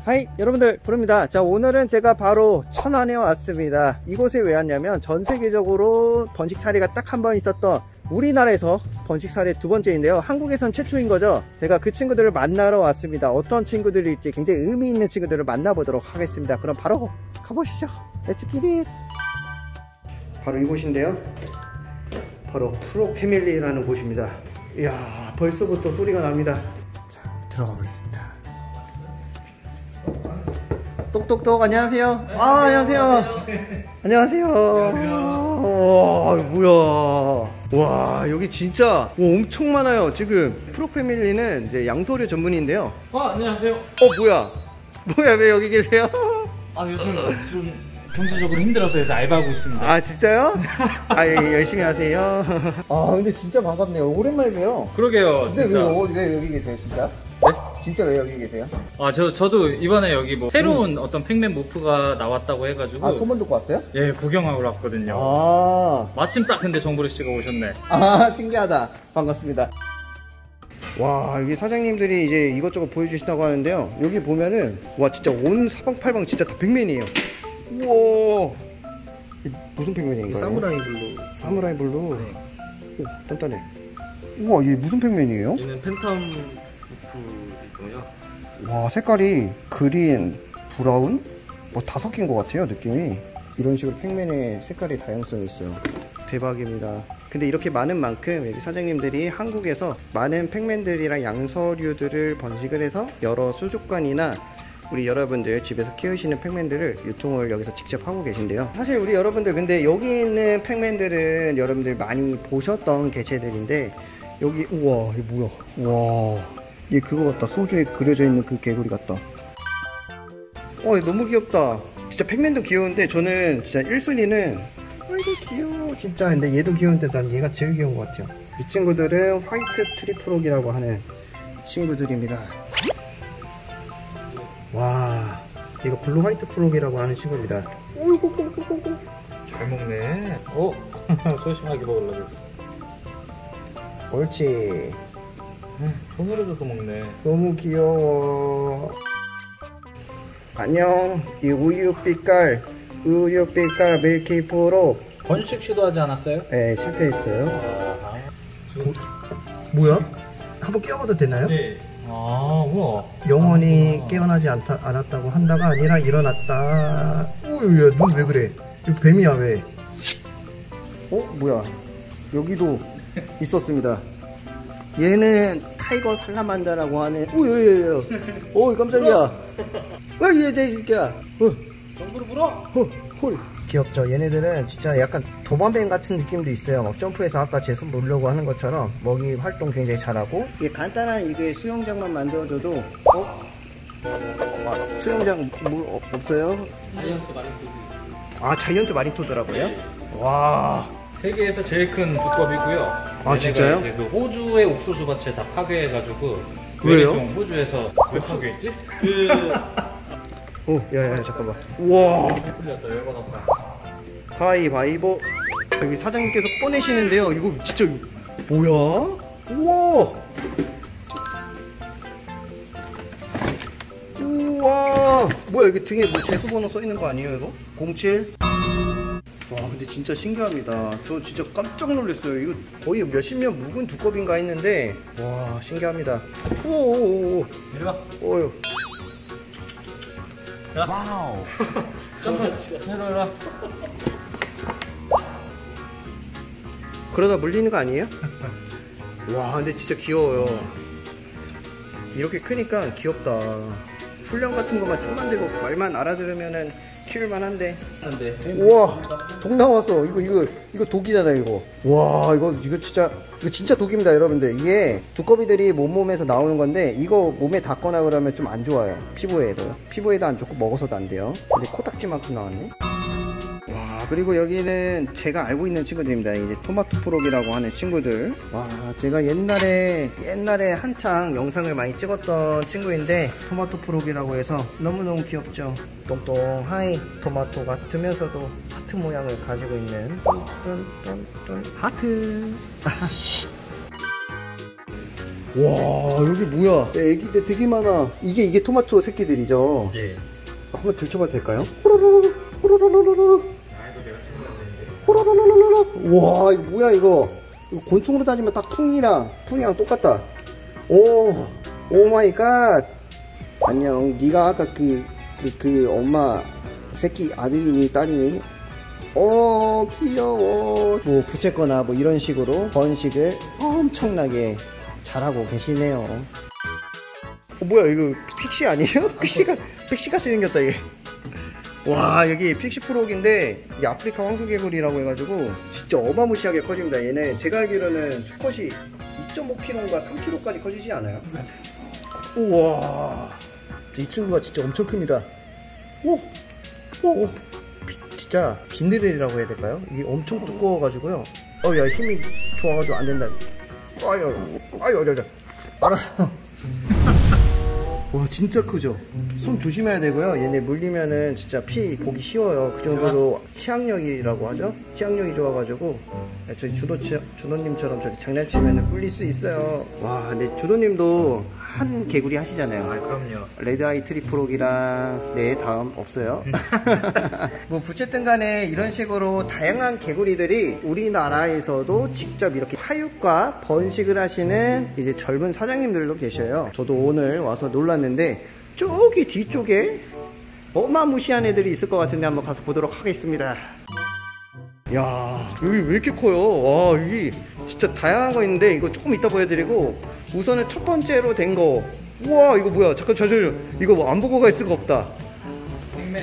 하이 여러분들 부릅니다. 자, 오늘은 제가 바로 천안에 왔습니다. 이곳에 왜 왔냐면 전 세계적으로 번식사례가 딱 한 번 있었던, 우리나라에서 번식사례 두 번째인데요, 한국에선 최초인 거죠. 제가 그 친구들을 만나러 왔습니다. 어떤 친구들일지 굉장히 의미 있는 친구들을 만나보도록 하겠습니다. 그럼 바로 가보시죠. 렛츠기릿. 바로 이곳인데요, 바로 프로패밀리라는 곳입니다. 이야, 벌써부터 소리가 납니다. 자, 들어가 보겠습니다. 똑똑똑, 안녕하세요. 아, 안녕하세요. 안녕하세요. 와, 뭐야. 와, 여기 진짜 엄청 많아요. 지금 프로패밀리는 이제 양서류 전문인데요. 안녕하세요. 뭐야. 뭐야, 왜 여기 계세요? 요즘 좀 경제적으로 힘들어서 해서 알바하고 있습니다. 아, 진짜요? 아, 예, 열심히 하세요. 아, 근데 진짜 반갑네요. 오랜만에 봬요. 그러게요. 근데 진짜. 왜 여기 계세요, 진짜? 네? 진짜 왜 여기 계세요? 저도 이번에 여기 뭐 새로운 어떤 팩맨 모프가 나왔다고 해가지고. 아, 소문 듣고 왔어요? 예, 구경하고 왔거든요. 아, 마침 딱 근데 정보리 씨가 오셨네. 아, 신기하다. 반갑습니다. 와, 여기 사장님들이 이제 이것저것 보여주신다고 하는데요, 여기 보면은 와, 진짜 온 사방팔방 진짜 다 팩맨이에요. 우와, 무슨 팩맨인가요? 사무라이 블루. 사무라이 블루. 네. 오, 단단해. 우와, 이게 무슨 팩맨이에요? 얘는 팬텀 모프이고요. 와, 색깔이 그린, 브라운 뭐 다 섞인 것 같아요, 느낌이. 이런 식으로 팩맨의 색깔이 다양성이 있어요. 대박입니다. 근데 이렇게 많은 만큼 여기 사장님들이 한국에서 많은 팩맨들이랑 양서류들을 번식을 해서 여러 수족관이나 우리 여러분들 집에서 키우시는 팩맨들을 유통을 여기서 직접 하고 계신데요. 사실 우리 여러분들, 근데 여기 있는 팩맨들은 여러분들 많이 보셨던 개체들인데, 여기, 우와, 이게 뭐야. 우와, 얘 그거 같다. 소주에 그려져 있는 그 개구리 같다. 얘 너무 귀엽다. 진짜 팩맨도 귀여운데 저는 진짜 1순위는, 아이고 귀여워 진짜. 근데 얘도 귀여운데 난 얘가 제일 귀여운 것 같아요. 이 친구들은 화이트 트리프록이라고 하는 친구들입니다. 와, 이거 블루 화이트 프록이라고 하는 친구입니다. 오이고 꼬꼬꼬꼬. 잘 먹네. 소심하게 먹으려고 했어. 옳지. 손으로 줘도 먹네. 너무 귀여워. 안녕. 이 우유빛깔 밀키 프록. 번식 시도하지 않았어요? 네, 실패했어요. 뭐야? 한번 깨워봐도 되나요? 네. 우와. 영원히 깨어나지 않았다고 한다가 아니라 일어났다. 오야, 눈 왜 그래? 이거 뱀이야, 왜? 뭐야, 여기도 있었습니다. 얘는 타이거 살라만다라고 하는. 오야야야. 깜짝이야. 왜 얘 내 새끼야. 정부를 물어. 홀. 귀엽죠? 얘네들은 진짜 약간 도마뱀 같은 느낌도 있어요. 막 점프해서 아까 제 손 놓으려고 하는 것처럼 먹이 활동 굉장히 잘하고. 이게 간단한 이게 수영장만 만들어줘도. 수영장 물 없어요? 자이언트 마린토드. 아, 자이언트 마린토드라고요? 네. 와, 세계에서 제일 큰 두꺼비고요. 아, 진짜요? 이제 그 호주의 옥수수 밭을 다 파괴해가지고. 왜요? 좀 호주에서 왜 파괴했지? 야야, 잠깐만. 우와, 풀렸다. 열받았다. 가위바위보. 여기 사장님께서 꺼내시는데요, 이거 진짜 뭐야? 우와, 우와, 뭐야, 이게 등에 뭐 재수번호 써있는 거 아니에요, 이거? 07? 와, 근데 진짜 신기합니다. 저 진짜 깜짝 놀랐어요. 이거 거의 몇십 년 묵은 두꺼비인가 했는데, 와, 신기합니다. 오오오오. 이리 와. 오유. 와우. 점프. 이리 와. 그러다 물리는 거 아니에요? 와, 근데 진짜 귀여워요. 이렇게 크니까 귀엽다. 훈련 같은 것만 좀만 되고 말만 알아들으면은 키울만 한데. 우와, 독 나왔어. 이거 독이잖아, 이거. 와, 이거 진짜 독입니다, 여러분들. 이게 두꺼비들이 몸에서 나오는 건데, 이거 몸에 닿거나 그러면 좀 안 좋아요. 피부에도 안 좋고 먹어서도 안 돼요. 근데 코딱지만큼 나왔네. 와, 그리고 여기는 제가 알고 있는 친구들입니다. 이제 토마토 프록이라고 하는 친구들. 와, 제가 옛날에 한창 영상을 많이 찍었던 친구인데, 토마토 프록이라고 해서 너무너무 귀엽죠. 똥똥하이 토마토 같으면서도 하트 모양을 가지고 있는 하트. 와, 여기 뭐야? 애기들 되게 많아. 이게 토마토 새끼들이죠? 예. 한번 들춰봐도 될까요? 호로로로, 호로로로로. 호로로로로로. 와, 이거 뭐야, 이거? 이거 곤충으로 따지면 딱 퉁이랑 똑같다. 오 마이 갓. 안녕. 네가 아까 그 엄마 새끼 아들이니 딸이니? 귀여워. 뭐 부채거나 뭐 이런 식으로 번식을 엄청나게 잘하고 계시네요. 뭐야, 이거 픽시 아니에요? 픽시같이 생겼다 이게. 와, 여기 픽시 프록인데 이 아프리카 황소개구리라고 해가지고 진짜 어마무시하게 커집니다. 얘네 제가 알기로는 수컷이 2.5kg인가 3kg까지 커지지 않아요? 우와, 이 친구가 진짜 엄청 큽니다. 오, 진짜 비늘이라고 해야 될까요? 이게 엄청 두꺼워가지고요. 야, 힘이 좋아가지고 안 된다. 아유, 알았어. 와, 진짜 크죠? 손 조심해야 되고요. 얘네 물리면은 진짜 피 보기 쉬워요. 그 정도로 치악력이라고 하죠? 치악력이 좋아가지고 저희 준호님처럼 저기 장난치면은 물릴 수 있어요. 와, 근데 준호님도 한 개구리 하시잖아요. 아, 그럼요. 레드아이 트리프록이랑 다음 없어요. 뭐 부채든 간에 이런 식으로 다양한 개구리들이 우리나라에서도 직접 이렇게 사육과 번식을 하시는 이제 젊은 사장님들도 계셔요. 저도 오늘 와서 놀랐는데 저기 뒤쪽에 어마무시한 애들이 있을 것 같은데 한번 가서 보도록 하겠습니다. 야, 여기 왜 이렇게 커요? 와, 여기 진짜 다양한 거 있는데 이거 조금 이따 보여드리고, 우선은 첫 번째로 된 거. 우와, 이거 뭐야? 잠깐 이거 뭐 안 보고 갈 수가 없다. 빅맨.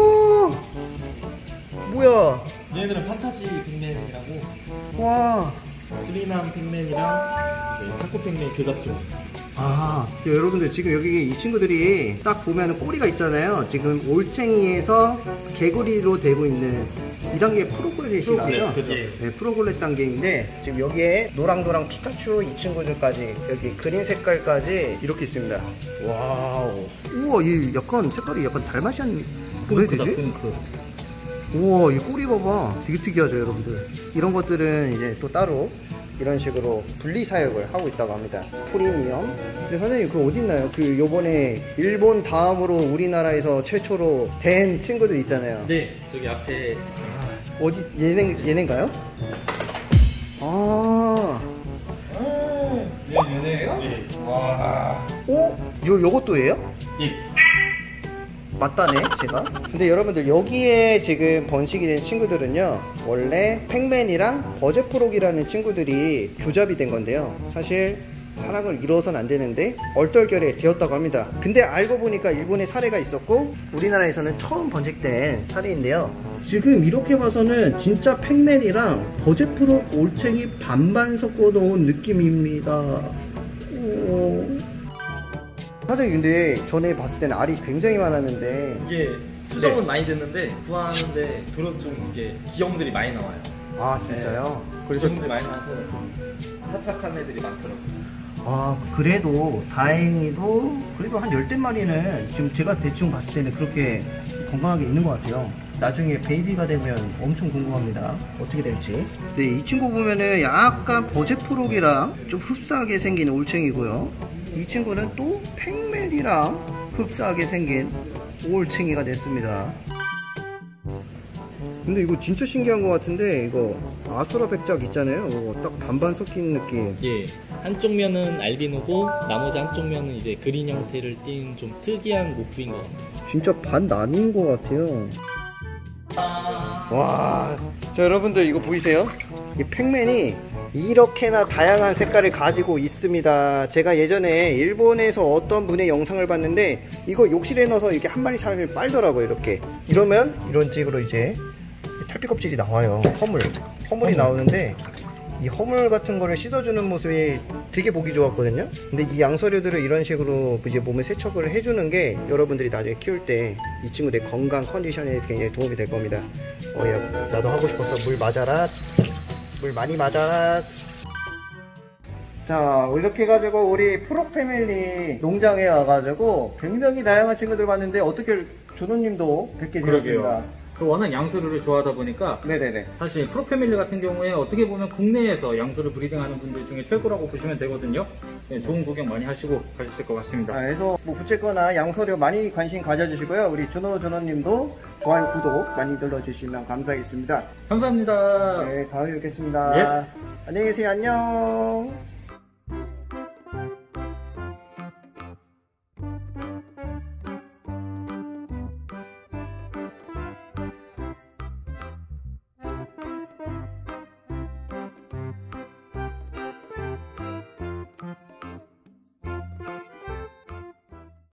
뭐야? 얘네들은 판타지 빅맨이라고. 와. 수리남 빅맨이랑 이제 차코 빅맨 교잡종. 여러분들 지금 여기 이 친구들이 딱 보면 꼬리가 있잖아요. 지금 올챙이에서 개구리로 되고 있는 2단계 프로글렛이라고요. 네, 프로글렛 단계인데 지금 여기에 노랑노랑 피카츄 이 친구들까지, 여기 그린 색깔까지 이렇게 있습니다. 와우. 우와, 이 약간 색깔이 약간 달마시안 뭐라 해야 되지? 핑크. 우와, 이 꼬리 봐봐. 되게 특이하죠, 여러분들. 이런 것들은 이제 또 따로 이런 식으로 분리 사육을 하고 있다고 합니다. 프리미엄. 근데 선생님, 그거 어딨나요? 그 요번에 일본 다음으로 우리나라에서 최초로 된 친구들 있잖아요. 네, 저기 앞에. 어디, 얘네인가요? 얘네예요? 네. 와. 요것도 얘요? 예. 맞다네, 제가. 근데 여러분들, 여기에 지금 번식이 된 친구들은요, 원래 팩맨이랑 버제프록이라는 친구들이 교잡이 된 건데요. 사실 사랑을 이뤄서는 안 되는데 얼떨결에 되었다고 합니다. 근데 알고 보니까 일본에 사례가 있었고 우리나라에서는 처음 번식된 사례인데요. 지금 이렇게 봐서는 진짜 팩맨이랑 버제프록 올챙이 반반 섞어 놓은 느낌입니다. 사장님, 근데 전에 봤을 때는 알이 굉장히 많았는데 이게 수정은 많이 됐는데 구하는데 도로 좀 이게 기형들이 많이 나와요. 아, 진짜요? 네. 그래서 기형들이 많이 나와서 좀 사착한 애들이 많더라고요. 그래도 다행히도 그래도 한 10대 마리는 지금 제가 대충 봤을 때는 그렇게 건강하게 있는 것 같아요. 나중에 베이비가 되면 엄청 궁금합니다. 어떻게 될지. 네, 이 친구 보면은 약간 버제프록이랑 좀 흡사하게 생긴 올챙이고요. 이 친구는 또 팩맨이랑 흡사하게 생긴 올챙이가 됐습니다. 근데 이거 진짜 신기한 것 같은데, 이거 아수라 백작 있잖아요. 이거 딱 반반 섞인 느낌. 예, 한쪽 면은 알비노고 나머지 한쪽 면은 이제 그린 형태를 띈 좀 특이한 모프인 것 같아요. 진짜 반 나뉜 것 같아요. 와, 자, 여러분들 이거 보이세요? 이 팩맨이 이렇게나 다양한 색깔을 가지고 있습니다. 제가 예전에 일본에서 어떤 분의 영상을 봤는데 이거 욕실에 넣어서 이렇게 한 마리 사람이 빨더라고요. 이렇게 이러면 이런 식으로 이제 탈피 껍질이 나와요. 허물이 나오는데 이 허물 같은 거를 씻어주는 모습이 되게 보기 좋았거든요. 근데 이 양서류들을 이런 식으로 이제 몸에 세척을 해주는 게 여러분들이 나중에 키울 때 이 친구들의 건강 컨디션에 굉장히 도움이 될 겁니다. 야, 나도 하고 싶었어. 물 맞아라. 물 많이 맞아라. 자, 이렇게 해가지고 우리 프록 패밀리 농장에 와가지고 굉장히 다양한 친구들 봤는데 어떻게 조노님도 뵙게 되었습니다. 또 워낙 양수를 좋아하다 보니까 네네네. 사실 프로패밀리 같은 경우에 어떻게 보면 국내에서 양수를 브리딩하는 분들 중에 최고라고 보시면 되거든요. 네, 좋은 구경 많이 하시고 가셨을 것 같습니다. 그래서 뭐 부채거나 양서류 많이 관심 가져주시고요. 우리 준호님도 좋아요, 구독 많이 눌러주시면 감사하겠습니다. 감사합니다. 네, 다음에 뵙겠습니다. 예. 안녕히 계세요. 안녕.